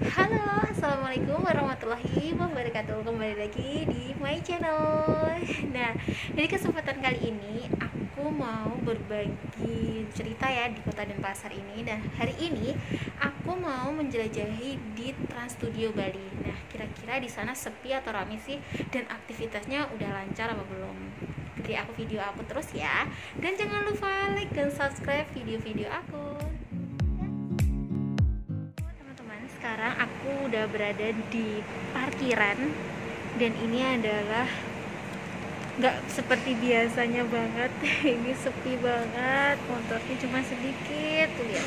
Halo, assalamualaikum warahmatullahi wabarakatuh. Kembali lagi di my channel. Nah, jadi kesempatan kali ini aku mau berbagi cerita ya di Kota Denpasar ini. Dan hari ini aku mau menjelajahi di Trans Studio Bali. Nah, kira-kira di sana sepi atau ramai sih? Dan aktivitasnya udah lancar apa belum? Jadi aku video aku terus ya. Dan jangan lupa like dan subscribe video-video aku. Sekarang aku udah berada di parkiran dan ini adalah nggak seperti biasanya banget. Ini sepi banget, motornya cuma sedikit tuh, lihat,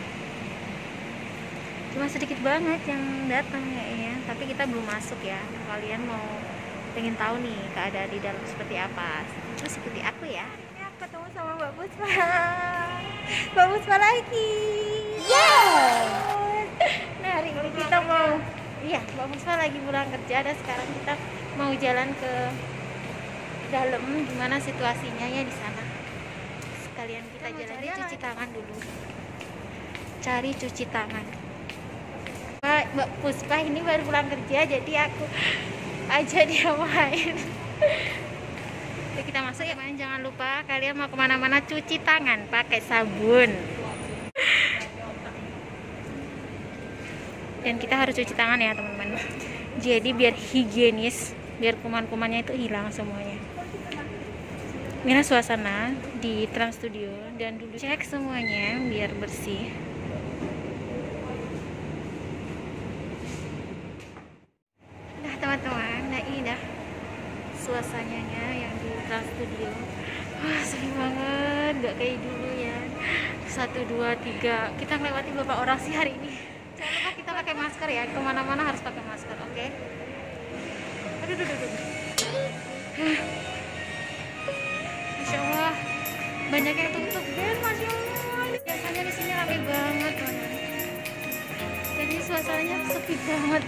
cuma sedikit banget yang datang kayaknya, tapi kita belum masuk ya. Kalian mau pengen tahu nih keadaan di dalam seperti apa, terus ikuti aku ya. Ini aku ketemu sama Mbak Puspa. Mbak Puspa lagi, yeah. Nah, hari ini kita mau, Mbak Puspa lagi pulang kerja dan sekarang kita mau jalan ke dalam, gimana situasinya ya di sana. Sekalian kita jalan cuci tangan dulu. Cari cuci tangan. Mbak Puspa ini baru pulang kerja, jadi aku aja dia main. Oke, kita masuk ya, teman. Jangan lupa kalian mau kemana-mana cuci tangan pakai sabun. Dan kita harus cuci tangan ya teman-teman, jadi biar higienis, biar kuman-kumannya itu hilang semuanya. Inilah suasana di Trans Studio, dan dulu cek semuanya biar bersih. Nah teman-teman, nah ini dah suasananya yang di Trans Studio. Wah, sepi banget, gak kayak dulu ya. 1, 2, 3, kita melewati beberapa orang sih hari ini. Jangan lupa kita pakai masker ya, kemana-mana harus pakai masker, oke? Aduh. Masya Allah, banyak yang tutup deh, Masya Allah. Biasanya di sini ramai banget, teman-teman. Jadi suasananya sepi banget.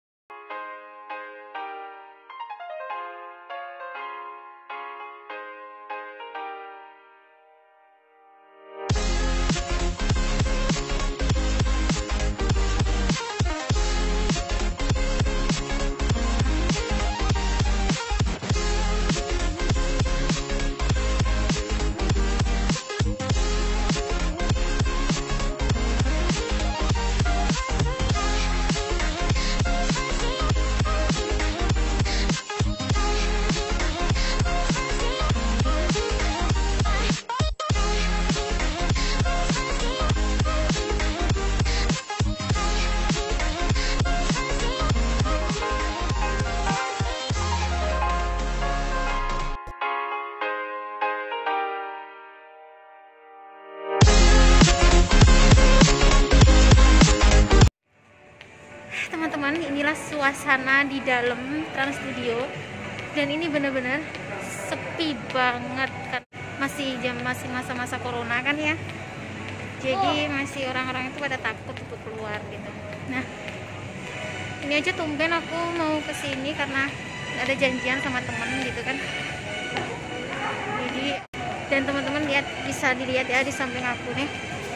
Teman-teman, inilah suasana di dalam Trans Studio, dan ini benar-benar sepi banget kan, masih masa-masa corona kan ya, jadi masih orang-orang itu pada takut untuk keluar gitu. Nah, ini aja tumben aku mau kesini karena ada janjian sama temen gitu kan. Jadi, dan teman-teman lihat, bisa dilihat ya di samping aku nih,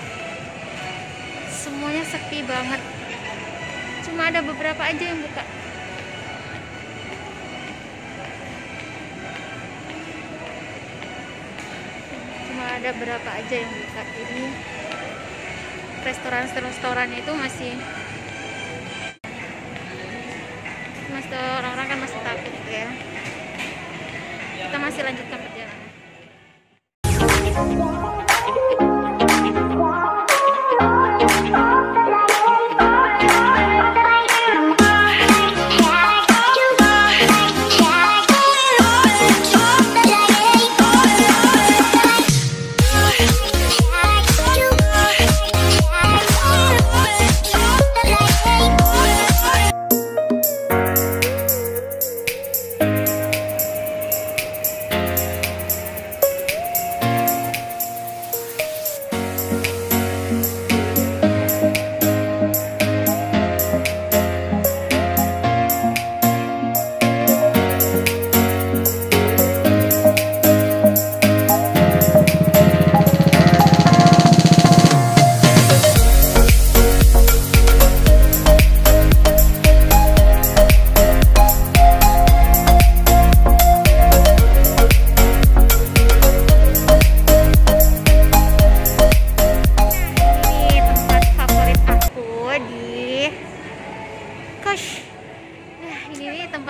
semuanya sepi banget. Cuma ada beberapa aja yang buka. Cuma ada berapa aja yang buka. Ini restorannya itu masih orang-orang kan masih takut gitu ya. Kita masih lanjutkan perjalanan.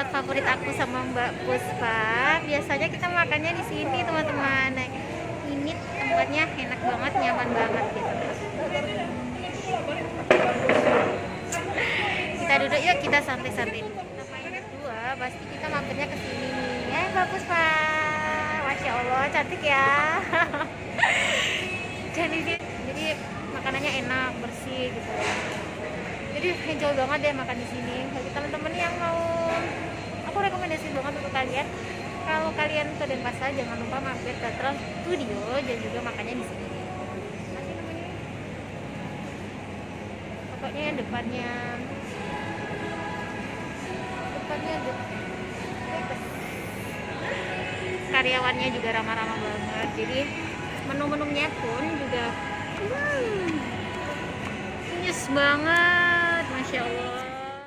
favorit aku sama Mbak Puspa. Biasanya kita makannya di sini teman-teman. Nah, ini tempatnya enak banget, nyaman banget gitu. Kita duduk yuk, kita santai-santai. Nama yang kedua pasti kita mampirnya ke sini nih. Ya Mbak Puspa, Masya Allah cantik ya. Jadi makanannya enak, bersih gitu. Jadi enjoy banget deh makan di sini. Bagi teman-teman yang mau, aku rekomendasi banget untuk kalian. Kalau kalian ke Denpasar jangan lupa mampir ke Trans Studio dan juga makannya di sini. Pokoknya depannya karyawannya juga ramah-ramah banget. Jadi menu-menunya pun juga nyus banget, Masya Allah.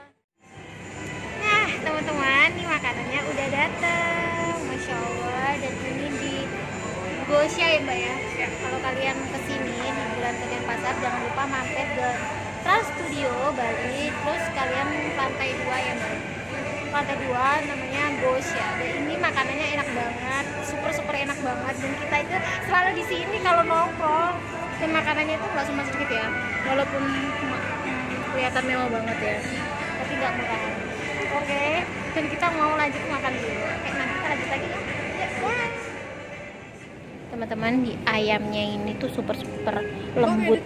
Nah teman-teman, ini makanannya udah datang, Masya Allah. Dan ini di Gosha ya Mbak ya. Kalau kalian kesini di bulan Denpasar jangan lupa mampir ke Trans Studio Bali. Terus kalian lantai 2 ya Mbak, lantai 2 namanya Gosha. Dan ini makanannya enak banget, super enak banget. Dan kita itu selalu di sini kalau nongkrong. Dan makanannya itu nggak cuma sedikit ya, walaupun kelihatan mewah banget ya, tapi nggak murah. Oke, dan kita mau lanjut makan dulu. Nanti kita lanjut lagi ya. Teman-teman, di ayamnya ini tuh super lembut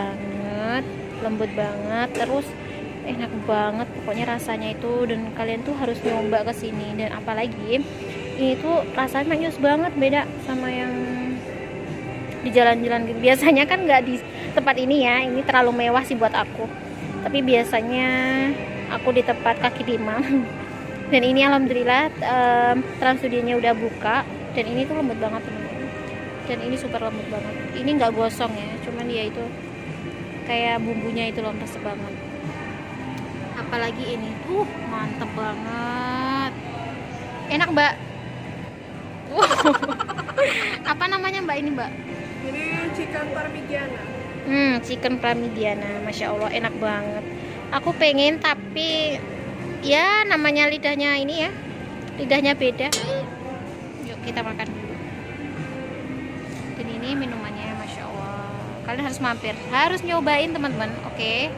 banget, terus enak banget pokoknya rasanya itu. Dan kalian tuh harus nyoba kesini. Dan apalagi ini tuh rasanya manis banget, beda sama yang di jalan-jalan gitu. Biasanya kan nggak di tempat ini ya, ini terlalu mewah sih buat aku. Tapi biasanya aku di tempat kaki lima. Dan ini alhamdulillah Trans Studionya udah buka. Dan ini tuh lembut banget teman-teman. Dan ini super lembut banget. Ini nggak gosong ya, cuman dia itu kayak bumbunya itu lompes banget. Apalagi ini mantep banget, enak Mbak. Apa namanya Mbak ini Mbak? Ini chicken parmigiana. Chicken parmigiana, Masya Allah enak banget. Aku pengen tapi ya namanya lidahnya ini ya, lidahnya beda. Yuk kita makan. Dan ini minumannya Masya Allah, kalian harus mampir, harus nyobain teman-teman. Oke.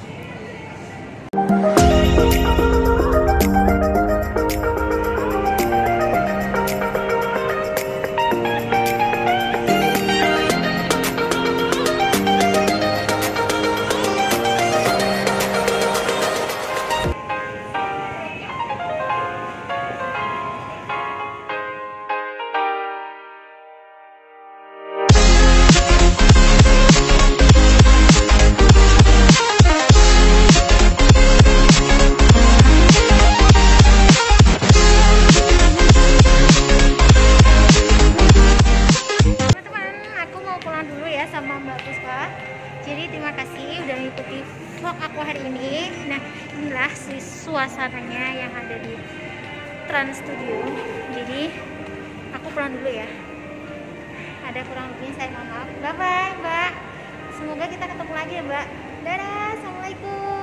Sama Mbak Puspa. Jadi terima kasih udah ngikuti vlog aku hari ini. Nah inilah suasananya yang ada di Trans Studio. Jadi aku pulang dulu ya, ada kurang lebih saya mohon maaf. Bye bye Mbak, semoga kita ketemu lagi ya Mbak. Dadah, assalamualaikum.